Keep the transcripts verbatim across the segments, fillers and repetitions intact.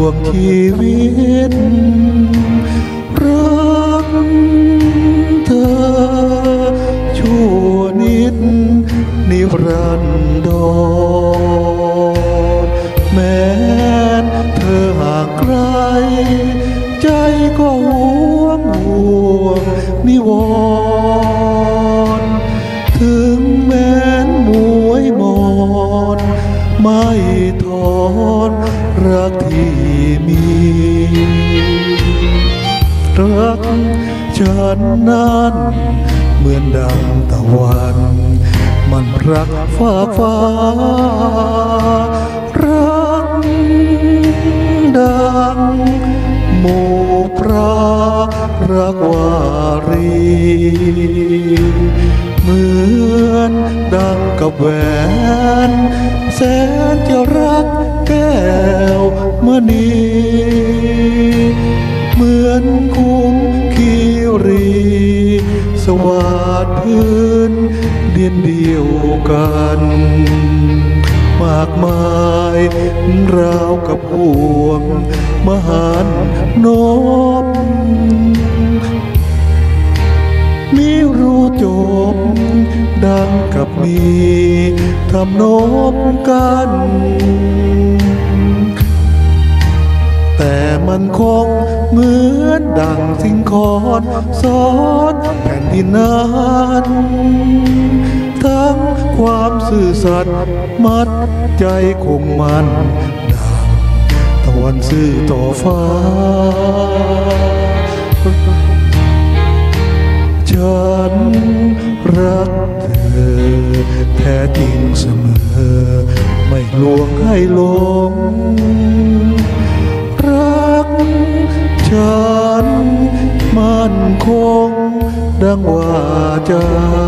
วงชีวิตรักเธอชั่วนิดนิรันดรแม้เธอห่างไกลใจก็ห่วงห่วงนิวรณ์ถึงแม้นมวยมอนไม่ทอนรักที่มีรักฉันนั้นเหมือนดังตะวันมันรักฟ้าฟ้ารักดังหมู่พระรักวารีเหมือนดังกับแหวนแสนจะรักแก้วมณีเหมือนคุ้มคีรีสวัสดิ์พื้นเดียนเดียวกันมากมายราวกับห่วงมหันนบมิรู้จบดังกับมีทำนบกันแต่มันคงเหมือนดังสิ่งคอนซ้อนแผ่นดินนั้นทั้งความซื่อสัตย์มัดใจคงมันดังตะวันซื่อต่อฟ้าฉันรักเธอแท้จริงเสมอไม่ลวงให้หลงรักฉันมั่นคงดังวาจา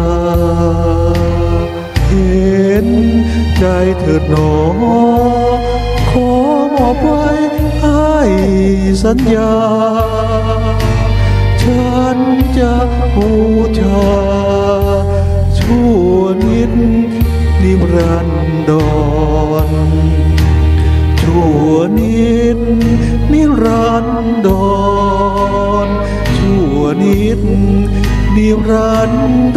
เห็นใจเถิดหนอขอมอบไว้ให้สัญญาฉันจะบูชาชั่วนิดนิรันดรชั่วนิดนิรันดรชั่วนิดนิรัน